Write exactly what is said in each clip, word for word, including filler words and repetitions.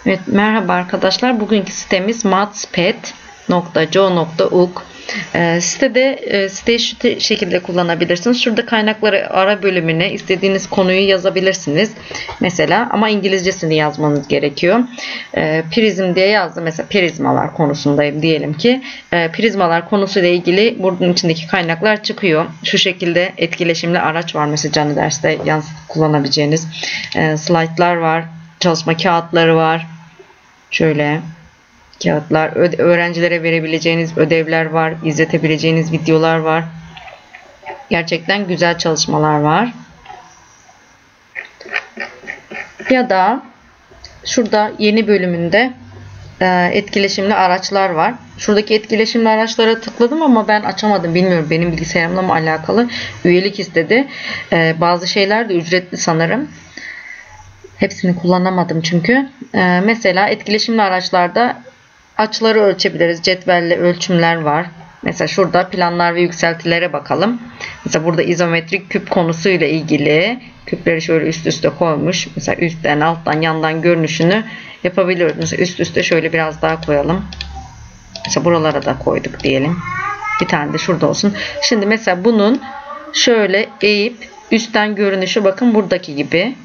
Evet, merhaba arkadaşlar. Bugünkü sitemiz matspet nokta co nokta uk. E, sitede e, siteyi şu şekilde kullanabilirsiniz. Şurada kaynakları ara bölümüne istediğiniz konuyu yazabilirsiniz. Mesela ama İngilizcesini yazmanız gerekiyor. E, prizm diye yazdım. Mesela prizmalar konusundayım diyelim ki. E, prizmalar konusuyla ilgili bunun içindeki kaynaklar çıkıyor. Şu şekilde etkileşimli araç var. Mesela canlı derste yalnız kullanabileceğiniz e, slaytlar var. Çalışma kağıtları var. Şöyle kağıtlar, öğrencilere verebileceğiniz ödevler var, izletebileceğiniz videolar var. Gerçekten güzel çalışmalar var. Ya da şurada yeni bölümünde etkileşimli araçlar var. Şuradaki etkileşimli araçlara tıkladım ama ben açamadım. Bilmiyorum, benim bilgisayarımla mı alakalı. Üyelik istedi. Bazı şeyler de ücretli sanırım. Hepsini kullanamadım çünkü. Ee, mesela etkileşimli araçlarda açıları ölçebiliriz. Cetvelle ölçümler var. Mesela şurada planlar ve yükseltilere bakalım. Mesela burada izometrik küp konusuyla ilgili küpleri şöyle üst üste koymuş. Mesela üstten, alttan, yandan görünüşünü yapabiliyoruz. Mesela üst üste şöyle biraz daha koyalım. Mesela buralara da koyduk diyelim. Bir tane de şurada olsun. Şimdi mesela bunun şöyle eğip üstten görünüşü bakın buradaki gibi.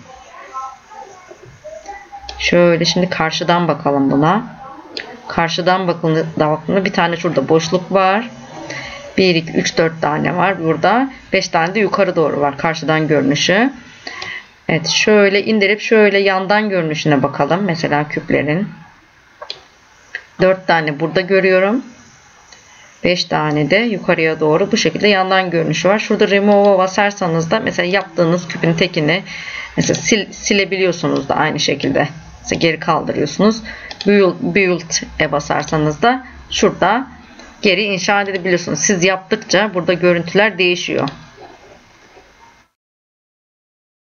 Şöyle şimdi karşıdan bakalım buna. Karşıdan bakıldığında bir tane şurada boşluk var. bir, iki, üç, dört tane var burada. beş tane de yukarı doğru var karşıdan görünüşü. Evet, şöyle indirip şöyle yandan görünüşüne bakalım. Mesela küplerin. dört tane burada görüyorum. beş tane de yukarıya doğru bu şekilde yandan görünüşü var. Şurada remove'a basarsanız da mesela yaptığınız küpün tekini mesela sil, silebiliyorsunuz da aynı şekilde. Mesela geri kaldırıyorsunuz. Build, build'e basarsanız da şurada geri inşa edebiliyorsunuz. Siz yaptıkça burada görüntüler değişiyor.